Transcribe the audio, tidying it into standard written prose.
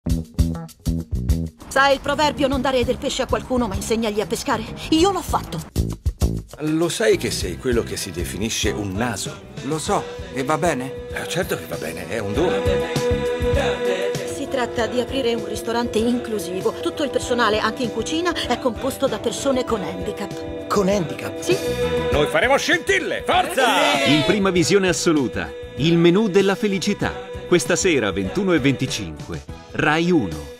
Sai il proverbio non dare del pesce a qualcuno ma insegnagli a pescare? Io l'ho fatto. Lo sai che sei quello che si definisce un naso? Lo so, e va bene? Certo che va bene, è un dono. Si tratta di aprire un ristorante inclusivo. Tutto il personale, anche in cucina, è composto da persone con handicap. Con handicap? Sì. Noi faremo scintille, forza! In prima visione assoluta, il menù della felicità. Questa sera 21:25, Rai 1.